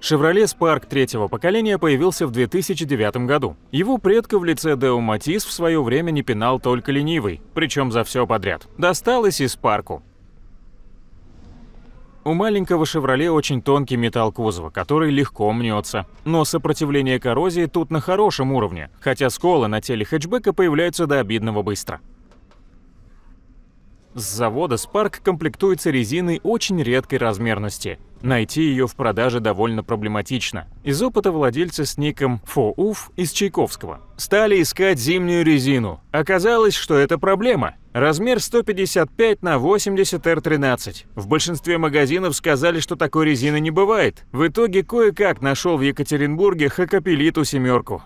Chevrolet Spark третьего поколения появился в 2009 году. Его предка в лице Део Матис в свое время не пинал только ленивый, причем за все подряд. Досталось и Спарку. У маленького Chevrolet очень тонкий металл кузова, который легко мнется. Но сопротивление коррозии тут на хорошем уровне, хотя сколы на теле хэтчбека появляются до обидного быстро. С завода Spark комплектуется резиной очень редкой размерности. Найти ее в продаже довольно проблематично. Из опыта владельца с ником FOUF из Чайковского. Стали искать зимнюю резину. Оказалось, что это проблема. Размер 155 на 80 R13. В большинстве магазинов сказали, что такой резины не бывает. В итоге кое-как нашел в Екатеринбурге Хакапелиту семерку.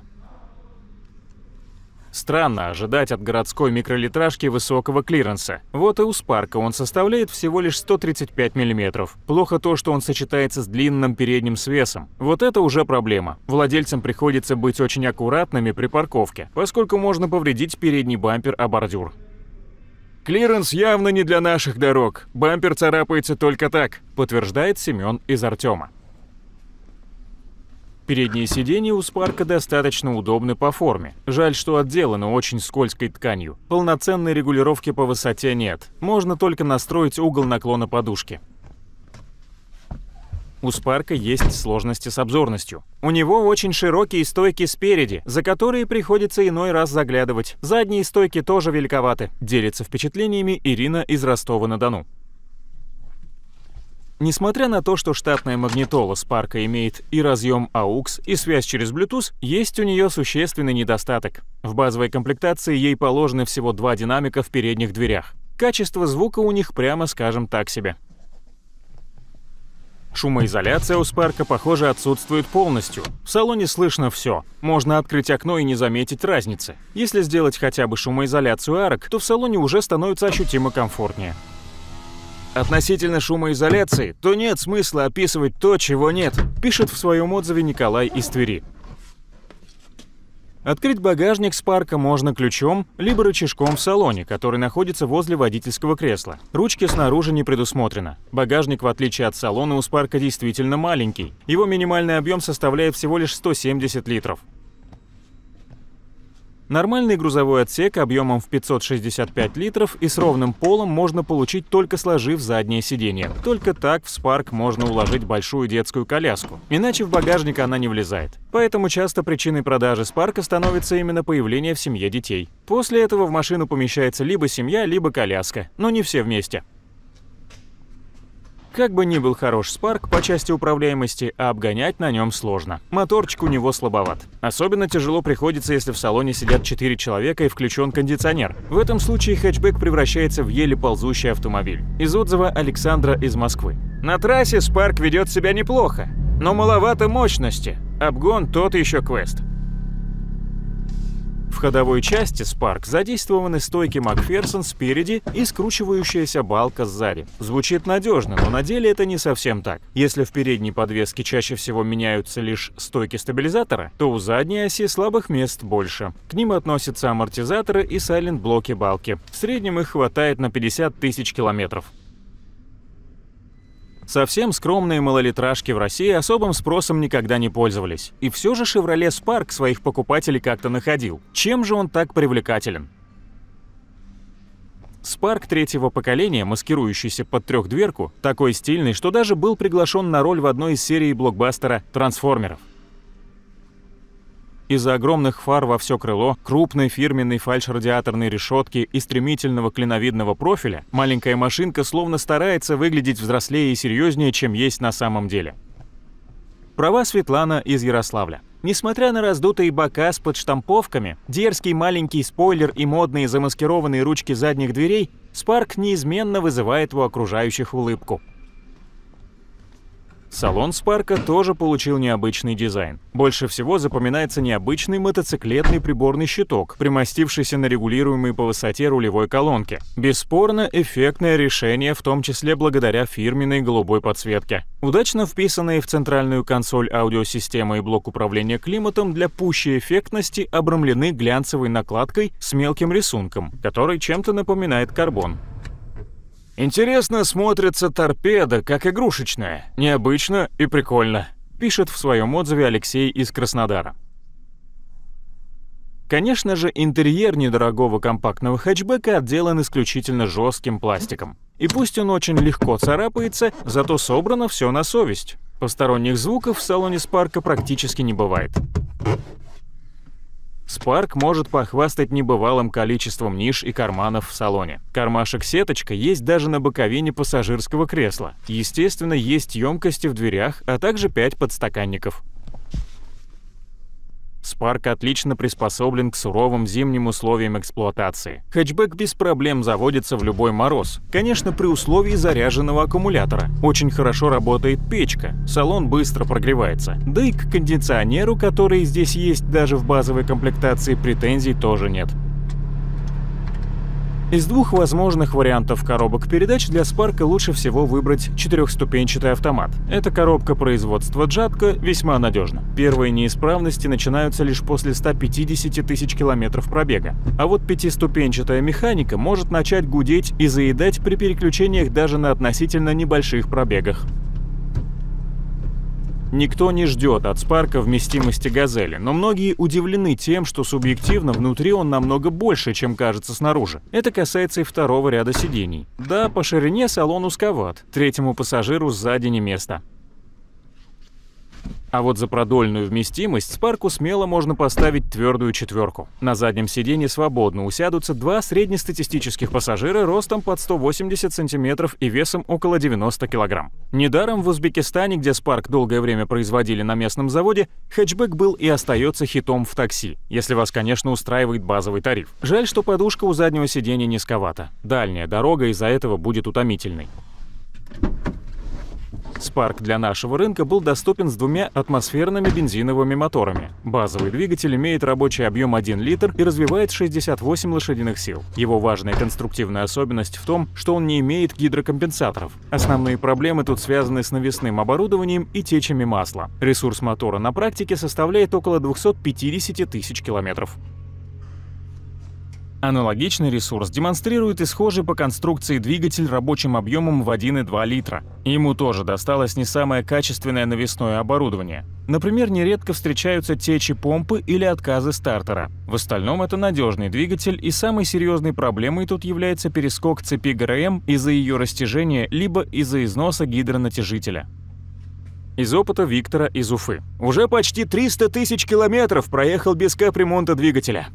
Странно ожидать от городской микролитражки высокого клиренса. Вот и у Спарка он составляет всего лишь 135 мм. Плохо то, что он сочетается с длинным передним свесом. Вот это уже проблема. Владельцам приходится быть очень аккуратными при парковке, поскольку можно повредить передний бампер о бордюр. «Клиренс явно не для наших дорог. Бампер царапается только так», подтверждает Семен из Артема. Передние сиденья у Спарка достаточно удобны по форме. Жаль, что отделаны очень скользкой тканью. Полноценной регулировки по высоте нет. Можно только настроить угол наклона подушки. У Спарка есть сложности с обзорностью. У него очень широкие стойки спереди, за которые приходится иной раз заглядывать. Задние стойки тоже великоваты. Делится впечатлениями Ирина из Ростова-на-Дону. Несмотря на то, что штатная магнитола Спарка имеет и разъем AUX, и связь через Bluetooth, есть у нее существенный недостаток. В базовой комплектации ей положены всего 2 динамика в передних дверях. Качество звука у них, прямо скажем, так себе. Шумоизоляция у Спарка, похоже, отсутствует полностью. В салоне слышно все. Можно открыть окно и не заметить разницы. Если сделать хотя бы шумоизоляцию арок, то в салоне уже становится ощутимо комфортнее. Относительно шумоизоляции, то нет смысла описывать то, чего нет, пишет в своем отзыве Николай из Твери. Открыть багажник Спарка можно ключом, либо рычажком в салоне, который находится возле водительского кресла. Ручки снаружи не предусмотрено. Багажник, в отличие от салона, у Спарка действительно маленький. Его минимальный объем составляет всего лишь 170 литров. Нормальный грузовой отсек объемом в 565 литров и с ровным полом можно получить, только сложив заднее сиденье. Только так в Spark можно уложить большую детскую коляску. Иначе в багажник она не влезает. Поэтому часто причиной продажи Spark становится именно появление в семье детей. После этого в машину помещается либо семья, либо коляска, но не все вместе. Как бы ни был хорош Spark по части управляемости, а обгонять на нем сложно. Моторчик у него слабоват. Особенно тяжело приходится, если в салоне сидят 4 человека и включен кондиционер. В этом случае хэтчбэк превращается в еле ползущий автомобиль. Из отзыва Александра из Москвы. На трассе Spark ведет себя неплохо, но маловато мощности. Обгон тот еще квест. В ходовой части Spark задействованы стойки Макферсон спереди и скручивающаяся балка сзади. Звучит надежно, но на деле это не совсем так. Если в передней подвеске чаще всего меняются лишь стойки стабилизатора, то у задней оси слабых мест больше. К ним относятся амортизаторы и сайлент-блоки балки. В среднем их хватает на 50 тысяч километров. Совсем скромные малолитражки в России особым спросом никогда не пользовались. И все же Chevrolet Spark своих покупателей как-то находил. Чем же он так привлекателен? Spark третьего поколения, маскирующийся под трехдверку, такой стильный, что даже был приглашен на роль в одной из серий блокбастера «Трансформеров». Из-за огромных фар во все крыло, крупной фирменной фальш-радиаторной решетки и стремительного клиновидного профиля, маленькая машинка словно старается выглядеть взрослее и серьезнее, чем есть на самом деле. Права Светлана из Ярославля. Несмотря на раздутые бока с подштамповками, дерзкий маленький спойлер и модные замаскированные ручки задних дверей, Spark неизменно вызывает у окружающих улыбку. Салон Спарка тоже получил необычный дизайн. Больше всего запоминается необычный мотоциклетный приборный щиток, примостившийся на регулируемой по высоте рулевой колонке. Бесспорно, эффектное решение, в том числе благодаря фирменной голубой подсветке. Удачно вписанные в центральную консоль аудиосистемы и блок управления климатом для пущей эффектности обрамлены глянцевой накладкой с мелким рисунком, который чем-то напоминает карбон. Интересно смотрится торпеда, как игрушечная. Необычно и прикольно. пишет в своем отзыве Алексей из Краснодара. Конечно же, интерьер недорогого компактного хэтчбека отделан исключительно жестким пластиком. И пусть он очень легко царапается, зато собрано все на совесть. Посторонних звуков в салоне Spark практически не бывает. Spark может похвастать небывалым количеством ниш и карманов в салоне. Кармашек-сеточка есть даже на боковине пассажирского кресла. Естественно, есть емкости в дверях, а также 5 подстаканников. Spark отлично приспособлен к суровым зимним условиям эксплуатации. Хэтчбэк без проблем заводится в любой мороз. Конечно, при условии заряженного аккумулятора. Очень хорошо работает печка, салон быстро прогревается. Да и к кондиционеру, который здесь есть даже в базовой комплектации, претензий тоже нет. Из двух возможных вариантов коробок передач для Spark лучше всего выбрать 4-ступенчатый автомат. Эта коробка производства Jatco весьма надежна. Первые неисправности начинаются лишь после 150 тысяч километров пробега. А вот 5-ступенчатая механика может начать гудеть и заедать при переключениях даже на относительно небольших пробегах. Никто не ждет от Spark вместимости «Газели», но многие удивлены тем, что субъективно внутри он намного больше, чем кажется снаружи. Это касается и второго ряда сидений. Да, по ширине салон узковат, третьему пассажиру сзади не место. А вот за продольную вместимость Spark'у смело можно поставить твердую 4. На заднем сиденье свободно усядутся 2 среднестатистических пассажира ростом под 180 см и весом около 90 кг. Недаром в Узбекистане, где Spark долгое время производили на местном заводе, хэтчбэк был и остается хитом в такси, если вас, конечно, устраивает базовый тариф. Жаль, что подушка у заднего сиденья низковата. Дальняя дорога из-за этого будет утомительной. Spark для нашего рынка был доступен с 2 атмосферными бензиновыми моторами. Базовый двигатель имеет рабочий объем 1 литр и развивает 68 лошадиных сил. Его важная конструктивная особенность в том, что он не имеет гидрокомпенсаторов. Основные проблемы тут связаны с навесным оборудованием и течами масла. Ресурс мотора на практике составляет около 250 тысяч километров. Аналогичный ресурс демонстрирует и схожий по конструкции двигатель рабочим объемом в 1,2 литра. Ему тоже досталось не самое качественное навесное оборудование. Например, нередко встречаются течи помпы или отказы стартера. В остальном это надежный двигатель, и самой серьезной проблемой тут является перескок цепи ГРМ из-за ее растяжения либо из-за износа гидронатяжителя. Из опыта Виктора из Уфы. Уже почти 300 тысяч километров проехал без капремонта двигателя.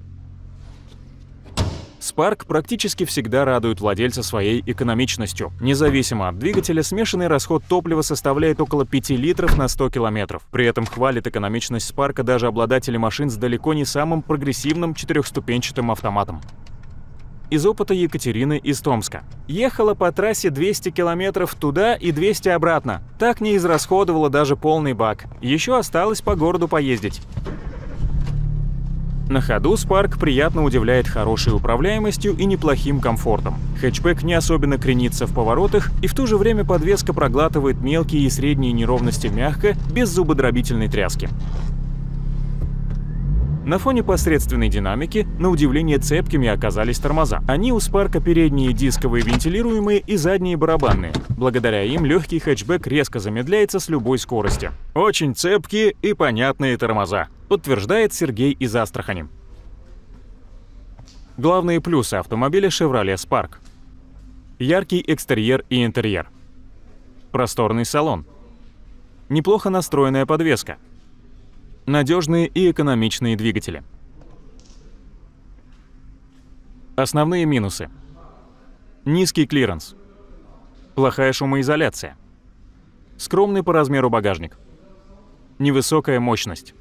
Spark практически всегда радует владельца своей экономичностью. Независимо от двигателя, смешанный расход топлива составляет около 5 литров на 100 километров. При этом хвалит экономичность Spark даже обладатели машин с далеко не самым прогрессивным 4-ступенчатым автоматом. Из опыта Екатерины из Томска. Ехала по трассе 200 километров туда и 200 обратно. Так не израсходовала даже полный бак. Еще осталось по городу поездить. На ходу Spark приятно удивляет хорошей управляемостью и неплохим комфортом. Хэтчбэк не особенно кренится в поворотах, и в то же время подвеска проглатывает мелкие и средние неровности мягко, без зубодробительной тряски. На фоне посредственной динамики, на удивление цепкими оказались тормоза. Они у Spark передние дисковые вентилируемые и задние барабанные. Благодаря им легкий хэтчбэк резко замедляется с любой скорости. Очень цепкие и понятные тормоза, подтверждает Сергей из Астрахани. Главные плюсы автомобиля Chevrolet Spark. Яркий экстерьер и интерьер. Просторный салон. Неплохо настроенная подвеска. Надежные и экономичные двигатели. Основные минусы. Низкий клиренс. Плохая шумоизоляция. Скромный по размеру багажник. Невысокая мощность.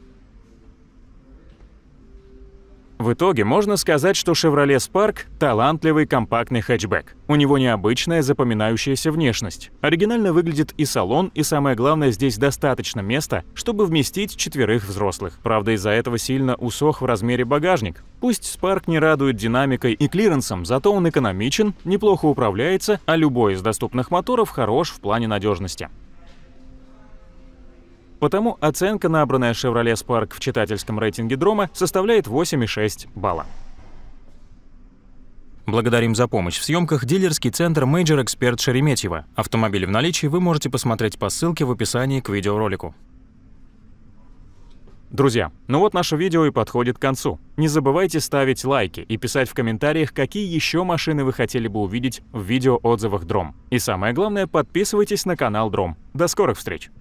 В итоге можно сказать, что Chevrolet Spark – талантливый компактный хэтчбэк. У него необычная запоминающаяся внешность. Оригинально выглядит и салон, и самое главное, здесь достаточно места, чтобы вместить 4 взрослых. Правда, из-за этого сильно усох в размере багажник. Пусть Spark не радует динамикой и клиренсом, зато он экономичен, неплохо управляется, а любой из доступных моторов хорош в плане надежности. Потому оценка, набранная Chevrolet Spark в читательском рейтинге Дрома, составляет 8,6 балла. Благодарим за помощь в съемках дилерский центр Major Expert Шереметьево. Автомобиль в наличии вы можете посмотреть по ссылке в описании к видеоролику. Друзья, ну вот наше видео и подходит к концу. Не забывайте ставить лайки и писать в комментариях, какие еще машины вы хотели бы увидеть в видеоотзывах Дром. И самое главное, подписывайтесь на канал Дром. До скорых встреч!